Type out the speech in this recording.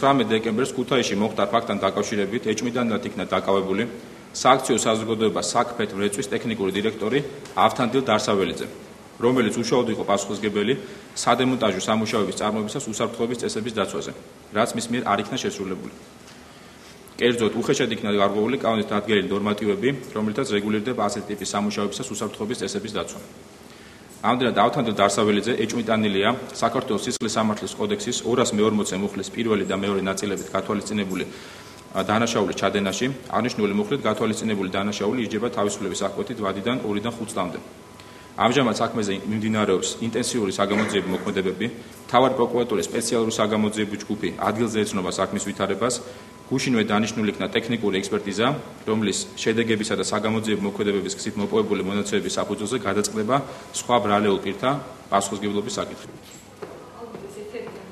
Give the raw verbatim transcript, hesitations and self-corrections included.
ცხრამეტ დეკემბერს ქუთაისში მოხდა ფაქტთან დაკავშირებით ეჭვმიტანილად იქნა დაკავებული სააქციო საზოგადოება „საქფეთ ვრეწვის“ ტექნიკური დირექტორი ავთანდილ დარსაველიძე, რომელიც უშუალოდ იყო პასუხისმგებელი სადემონტაჟო სამუშაოების წარმოებისას უსაფრთხოების წესების დაცვაზე, რაც მის მიერ არ იქნა შესრულებული. კერძოდ, უხეშად იქნა გარღვეული კანონით დადგენილი ნორმატივები, რომელთაც რეგულირდება ასეთი ტიპის სამუშაოებისას უსაფრთხოების წესების დაცვა. ამდენად ავთანდილ დარსაველიძე ეჭვმიტანილია საქართველოს სისხლის სამართლის კოდექსის ორას მეორმოცე მუხლის პირველი და მეორე ნაწილებით გათვალისწინებული დანაშაულის ჩადენაში, აღნიშნული მუხლით გათვალისწინებული დანაშაული იჯდება თავისუფლების აღკვეთით ვადიდან ორიდან ხუთ წლამდე. ამჟამად საქმეზე მიმდინარეობს ინტენსიური საგამოძიებო მოქმედებები, მთავარი პროკურატურის სპეციალური საგამოძიებო ჯგუფი ადგილზე ეცნობა საქმის ვითარებას, გუშინვე დანიშნული იქნა ტექნიკური ექსპერტიზა, რომლის შედეგებისა და საგამოძიებო მოქმედებების გზით მოპოვებული მონაცემების საფუძველზე გადაწყდება სხვა ბრალეულ პირთა პასუხისმგებლობის საკითხი.